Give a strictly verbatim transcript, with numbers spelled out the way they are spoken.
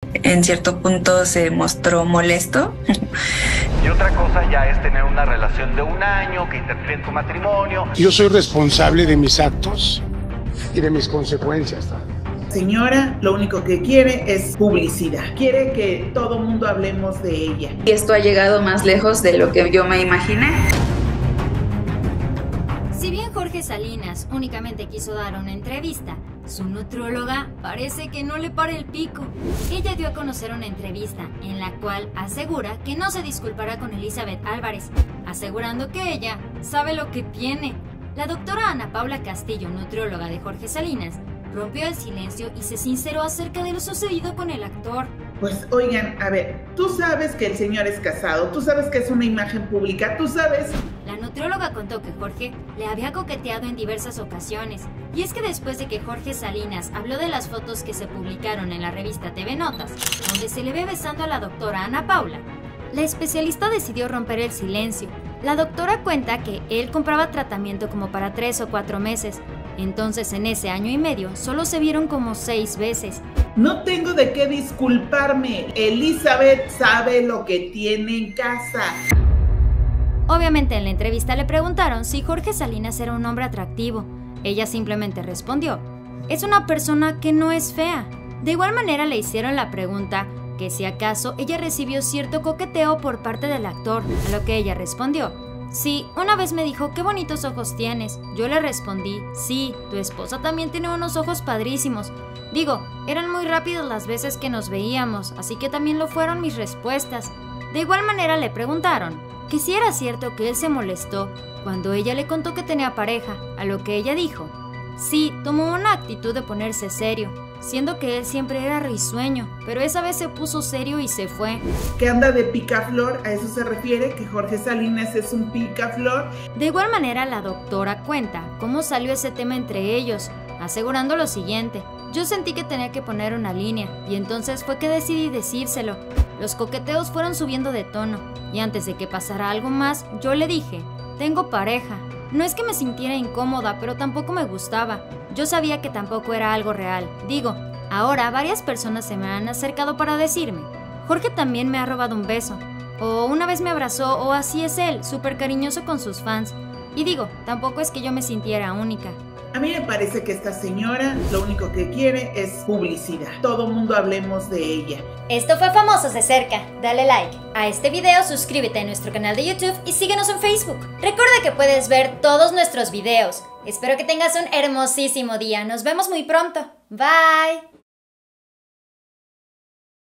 En cierto punto se mostró molesto. Y otra cosa ya es tener una relación de un año que interfiere en tu matrimonio. Yo soy responsable de mis actos y de mis consecuencias. Señora, lo único que quiere es publicidad. Quiere que todo mundo hablemos de ella. Y esto ha llegado más lejos de lo que yo me imaginé. Si bien Jorge Salinas únicamente quiso dar una entrevista, su nutrióloga parece que no le para el pico. Ella dio a conocer una entrevista en la cual asegura que no se disculpará con Elizabeth Álvarez, asegurando que ella sabe lo que tiene. La doctora Ana Paula Castillo, nutrióloga de Jorge Salinas, rompió el silencio y se sinceró acerca de lo sucedido con el actor. Pues oigan, a ver, tú sabes que el señor es casado, tú sabes que es una imagen pública, tú sabes... La nutrióloga contó que Jorge le había coqueteado en diversas ocasiones, y es que después de que Jorge Salinas habló de las fotos que se publicaron en la revista T V Notas, donde se le ve besando a la doctora Ana Paula, la especialista decidió romper el silencio. La doctora cuenta que él compraba tratamiento como para tres o cuatro meses, entonces en ese año y medio solo se vieron como seis veces. No tengo de qué disculparme, Elizabeth sabe lo que tiene en casa. Obviamente en la entrevista le preguntaron si Jorge Salinas era un hombre atractivo. Ella simplemente respondió, es una persona que no es fea. De igual manera le hicieron la pregunta que si acaso ella recibió cierto coqueteo por parte del actor, a lo que ella respondió, sí, una vez me dijo qué bonitos ojos tienes. Yo le respondí, sí, tu esposa también tiene unos ojos padrísimos. Digo, eran muy rápidas las veces que nos veíamos, así que también lo fueron mis respuestas. De igual manera le preguntaron que si era cierto que él se molestó cuando ella le contó que tenía pareja, a lo que ella dijo, sí, tomó una actitud de ponerse serio, siendo que él siempre era risueño, pero esa vez se puso serio y se fue. ¿Que anda de picaflor? ¿A eso se refiere? ¿Que Jorge Salinas es un picaflor? De igual manera la doctora cuenta cómo salió ese tema entre ellos, asegurando lo siguiente, yo sentí que tenía que poner una línea, y entonces fue que decidí decírselo. Los coqueteos fueron subiendo de tono, y antes de que pasara algo más, yo le dije, tengo pareja. No es que me sintiera incómoda, pero tampoco me gustaba. Yo sabía que tampoco era algo real. Digo, ahora varias personas se me han acercado para decirme, Jorge también me ha robado un beso, o una vez me abrazó, o así es él, súper cariñoso con sus fans. Y digo, tampoco es que yo me sintiera única. A mí me parece que esta señora lo único que quiere es publicidad. Todo mundo hablemos de ella. Esto fue Famosos de Cerca. Dale like a este video, suscríbete a nuestro canal de YouTube y síguenos en Facebook. Recuerda que puedes ver todos nuestros videos. Espero que tengas un hermosísimo día. Nos vemos muy pronto. Bye.